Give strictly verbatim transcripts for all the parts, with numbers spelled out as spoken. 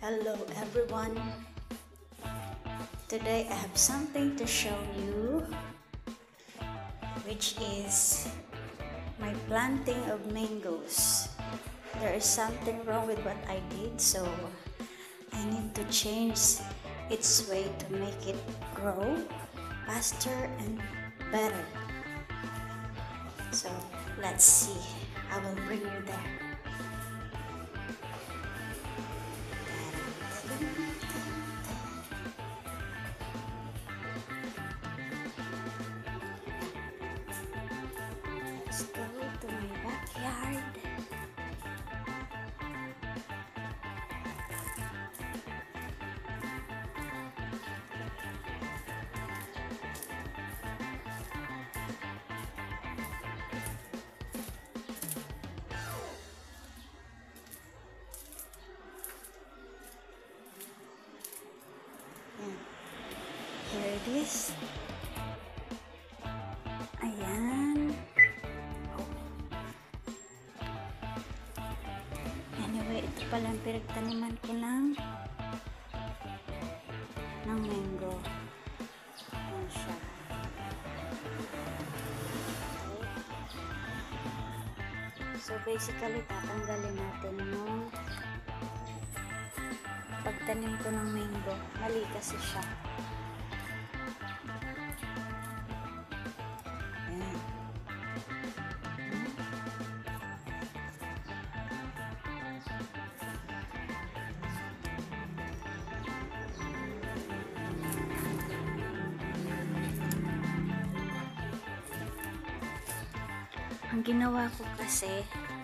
Hello everyone. Today I have something to show you, which is my planting of mangoes. There is something wrong with what I did, so I need to change its way to make it grow faster and better. So let's see. I will bring you there. Let's go to my backyard. Here it is. Ayan. Anyway, ito pala ang pinagtaniman ko lang ng mango. Ayan siya. So basically, tatanggalin natin yung pagtanim ko ng mango. Mali kasi siya. Ayan. Ang ginawa ko kasi,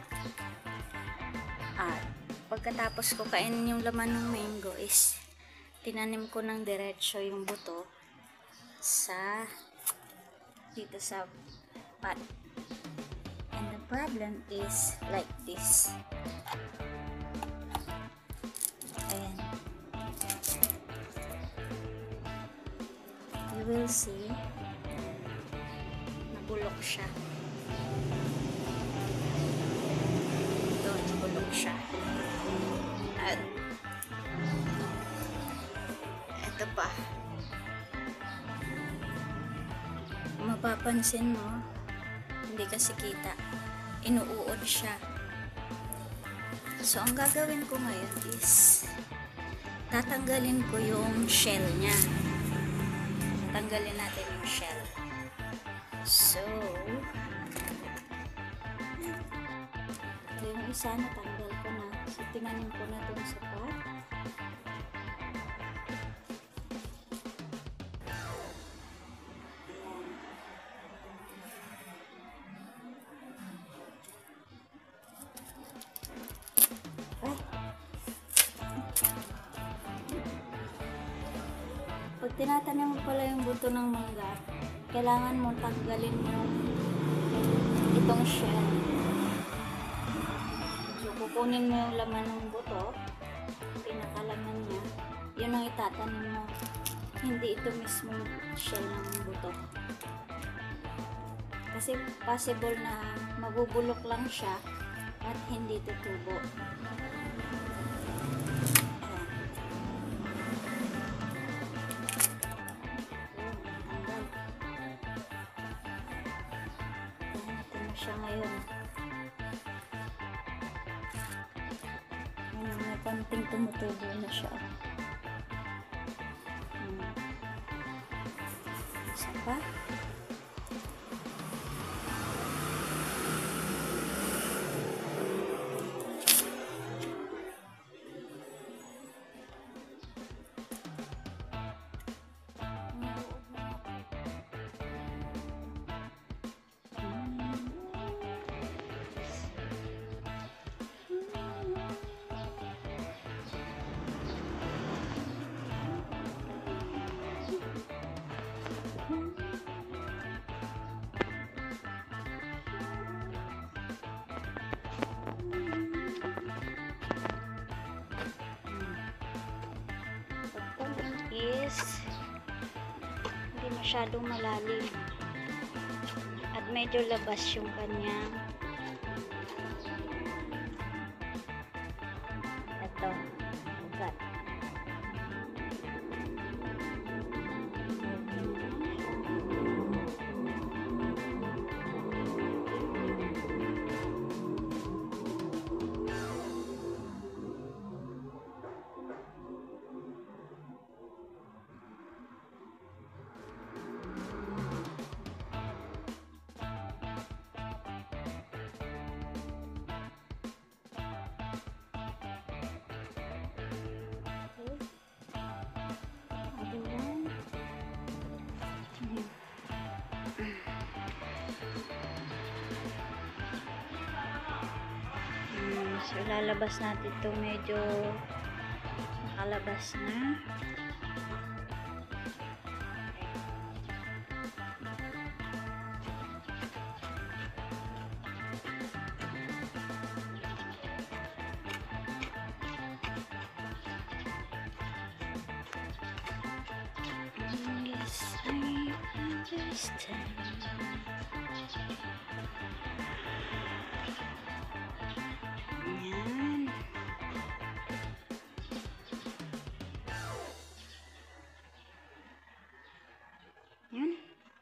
ah, pagkatapos ko kainin yung laman ng mango is tinanim ko ng diretso yung buto sa dito sa pot. And the problem is like this. Ayan. You will see nabulok siya. Ito, nabulok siya. At ito pa. Mapapansin mo, hindi kasi kita, inuuod siya. So ang gagawin ko ngayon is tatanggalin ko yung shell niya. Tanggalin natin yung shell. So ito yung isa, natanggal ko na. So tinanim ko na itong sa pot. Pag tinatanim mo pala yung buto ng mangga, kailangan mo tanggalin yung itong shell. So, kukunin mo yung laman ng buto, pinakalaman niya, yun ang itatanim mo. Hindi ito mismo shell ng buto. Kasi possible na mabubulok lang siya at hindi tutubo. Siya ngayon. Ayan, may konting tumutubo na siya. Hmm. Isa pa. Is hindi masyadong malalim at medyo labas yung kanyang ito ugat. So, ilalabas natin ito medyo nakalabas na. Yes, I understand. Ayan. Ayan.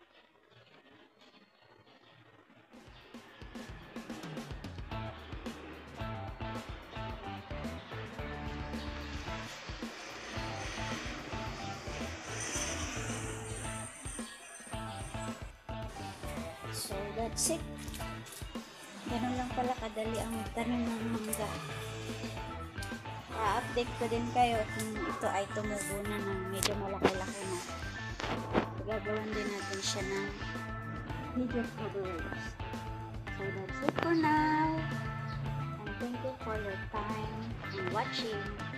So, that's it. Ganun lang pala kadali ang tanim ng mangga. I-update ko din kayo kung ito ay tumubo na ng medyo malaki-laki na. Gagawin din natin siya ng video coverage. So, that's it for now. And thank you for your time and watching.